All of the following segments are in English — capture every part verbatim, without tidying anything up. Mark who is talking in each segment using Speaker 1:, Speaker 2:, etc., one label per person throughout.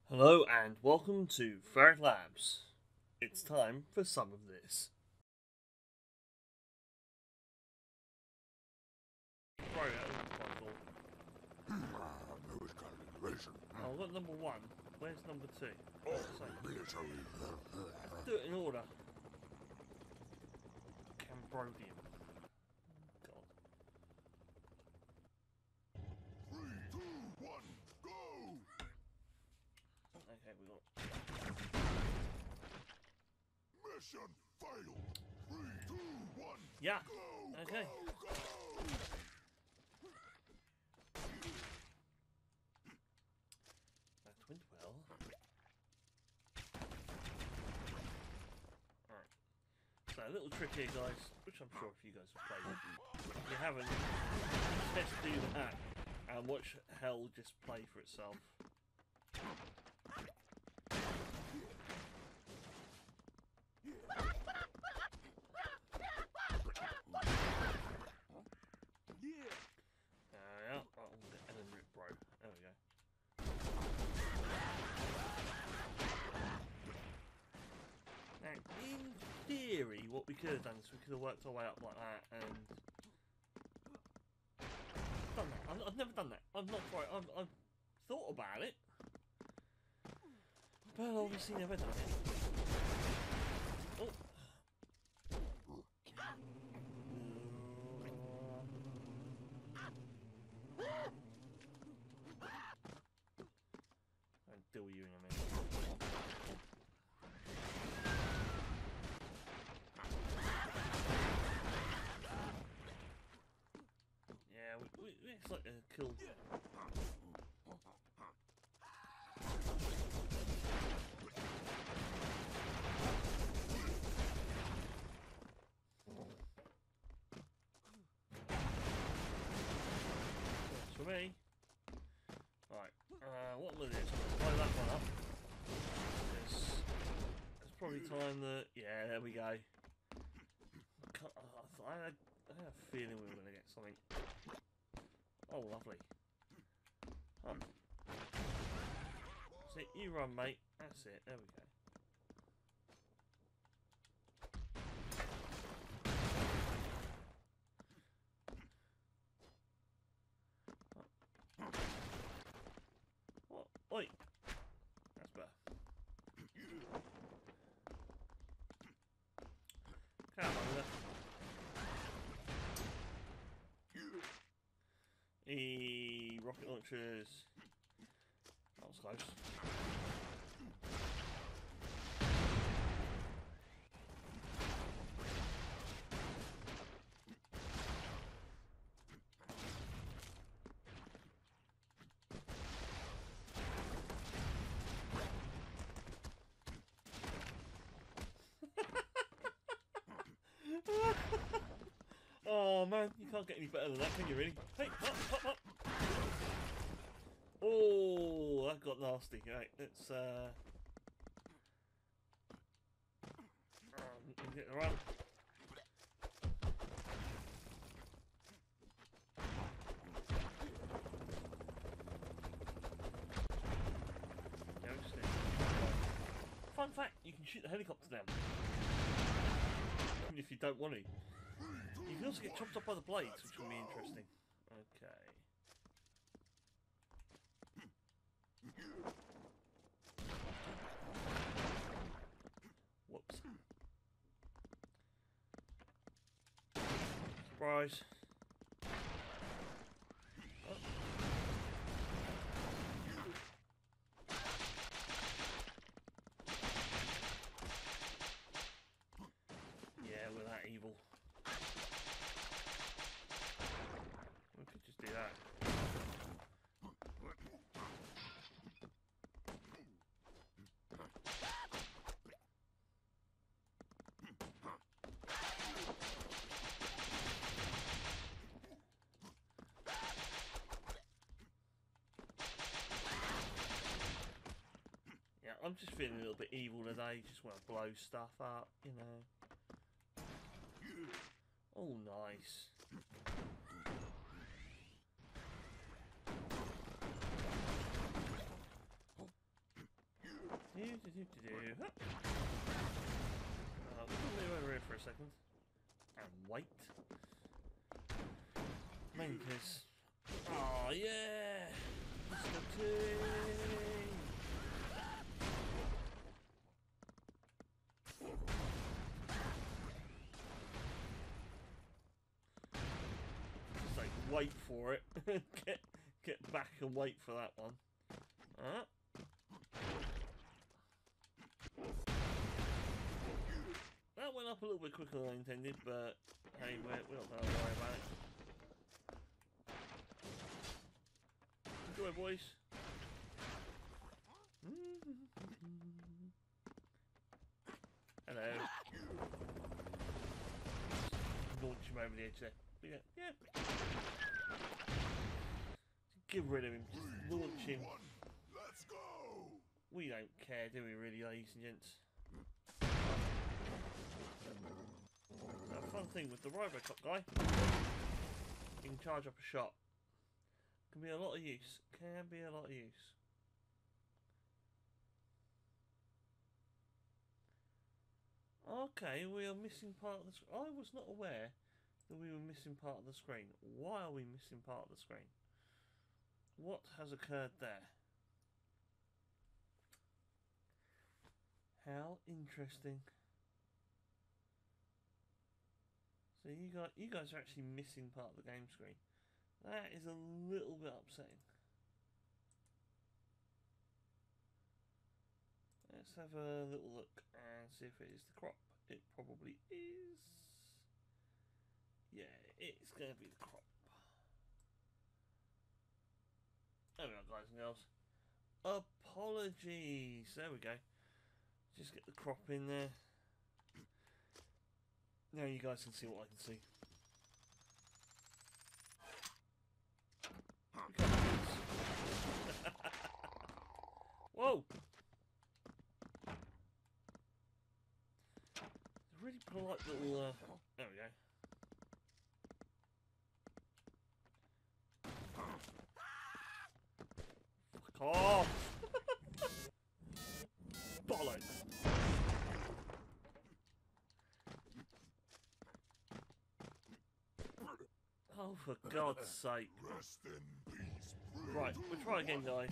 Speaker 1: Hello and welcome to streamlabs. It's time for some of this. Right, oh, I've got number one. Where's number two? Let's do it in order. Cambrodium. God.
Speaker 2: Three, two, one, go!
Speaker 1: Okay, we got.
Speaker 2: Mission failed. Three, two, one,
Speaker 1: Yeah.
Speaker 2: go!
Speaker 1: Okay.
Speaker 2: Go, go!
Speaker 1: That went well. Alright. So a little trick here, guys, which I'm sure if you guys have played it. If you haven't, just do that and watch hell just play for itself. In theory, what we could have done is we could have worked our way up like that and done that. I've, I've never done that. I've not tried. I've, I've thought about it, but obviously never done it. Oh. I'll deal with you in a minute. It's like a kill. That's for me. Right, uh, what will it is? Blow that one up. It's, it's probably time that. Yeah, there we go. I, I, had, I had a feeling we were going to get something. Oh, lovely. Um, see, you run, mate. That's it. There we go. What? Oi! That's better. Come on, there. E rocket launchers. That was close. Oh man, you can't get any better than that, can you really? Hey, up, up, up. Oh, that got nasty. Right, let's uh um, get the run. Fun fact, you can shoot the helicopter down. Even if you don't want to. You can also get chopped up by the blades, which will be interesting. Okay. Whoops. Surprise. Oh. Yeah, we're that evil. We could just do that. Yeah, I'm just feeling a little bit evil today. Just want to blow stuff up, you know. Oh, nice. do, do, do, do. Huh. Uh, we'll move over here for a second and wait. Main case. Oh yeah! Mister T! Just like wait for it. get get back and wait for that one. Uh. That went up a little bit quicker than I intended, but hey, we're, we're not going to worry about it. Enjoy, boys. Hello. Launch him over the edge there. Yeah, yeah. Get rid of him. Just launch him.
Speaker 2: Let's go.
Speaker 1: We don't care, do we, really, ladies and gents? A fun thing with the Robocop guy, you can charge up a shot. Can be a lot of use. Can be a lot of use. Okay, we are missing part of the screen. I was not aware that we were missing part of the screen. Why are we missing part of the screen? What has occurred there? How interesting. So you guys, you guys are actually missing part of the game screen. That is a little bit upsetting. Let's have a little look and see if it is the crop. It probably is. Yeah, it's going to be the crop. There we are, guys and girls. Apologies. There we go. Just get the crop in there. Now you guys can see what I can see. Whoa! It's a really polite little. Uh, there we go. Fuck off! Bollocks! Oh, for God's sake.
Speaker 2: Rest in peace.
Speaker 1: Right, we'll try again, guys.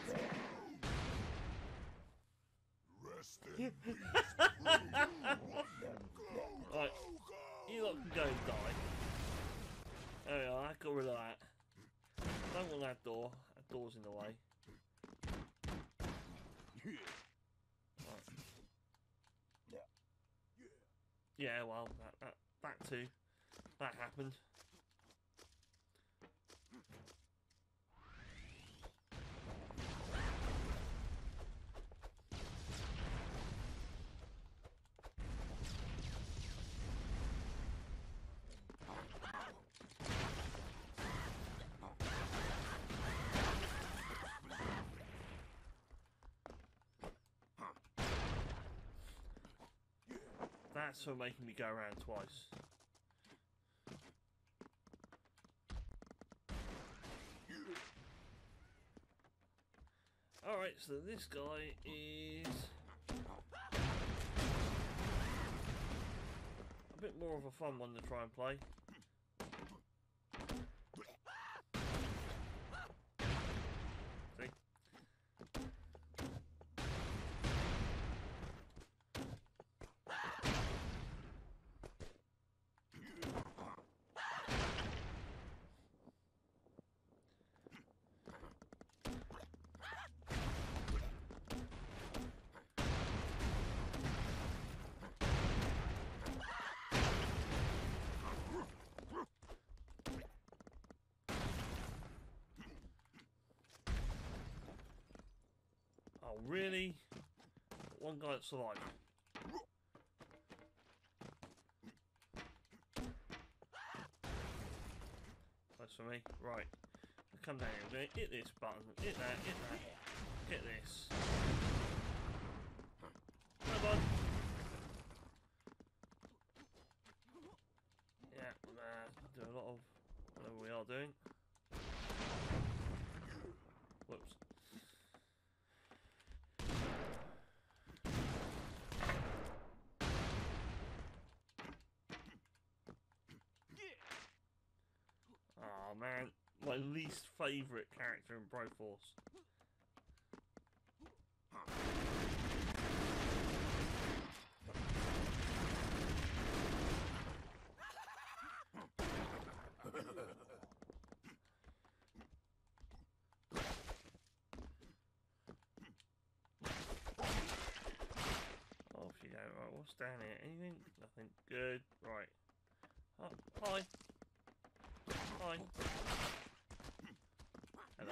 Speaker 2: Rest in peace.
Speaker 1: Right, you lot can go and die. There we are, I got rid of that. Don't want that door. That door's in the way. Right. Yeah, well, that, that, that too. That happened. That's for making me go around twice. Alright, so this guy is a bit more of a fun one to try and play. See? Oh, really? One guy that survived. That's for me. Right. I'll come down here. I'm going to hit this button. Hit that, hit that. Hit this. Come on. Yeah, uh, do a lot of whatever we are doing. Whoops. my least favourite character in Broforce. Off you go. Right, what's down here? Anything? Nothing. Good. Right. Oh, hi. Hi. Hello.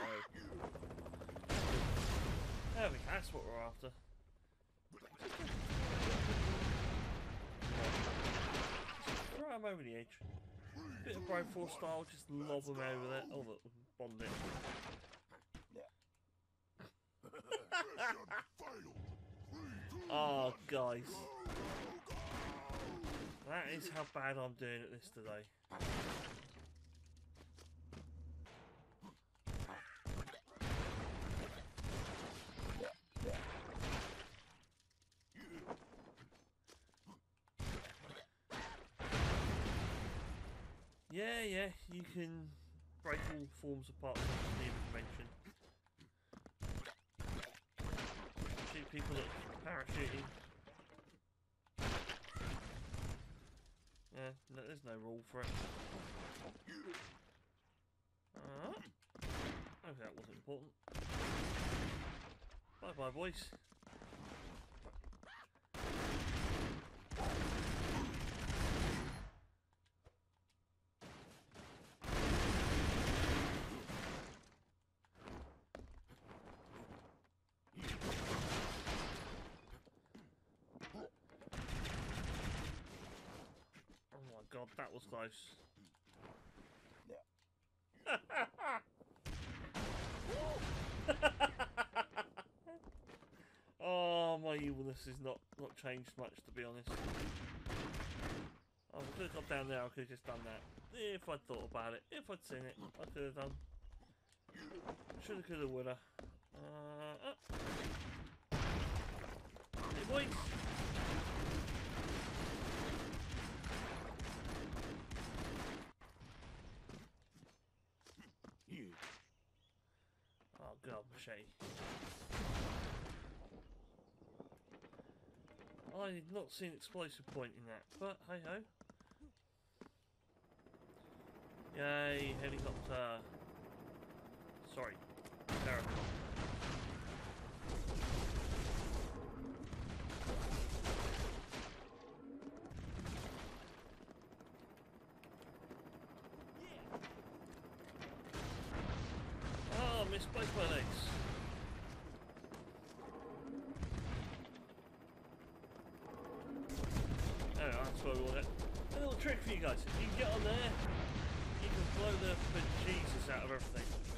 Speaker 1: There we go. That's what we're after. Throw him over the edge. Bit of Broforce style, just lob him over there. Oh, look, bond it. Oh, guys. That is how bad I'm doing at this today. Yeah, yeah, you can break all forms of parts of the dimension. Shoot people that parachuting. Yeah, no, there's no rule for it. Uh, okay, that wasn't important. Bye bye, boys. God, that was close. Yeah. Oh, my evilness is not not changed much, to be honest. Oh, I could have got down there. I could have just done that if I'd thought about it. If I'd seen it, I could have done. Shoulda, coulda, woulda. Uh, uh. Hey, boys. Oh god, machete. I did not see an explosive point in that, but hey ho. Yay, helicopter. Sorry, terrible. Oh, misplaced my legs. Anyway, that's what we want it. A little trick for you guys. If you can get on there, you can blow the bejesus out of everything.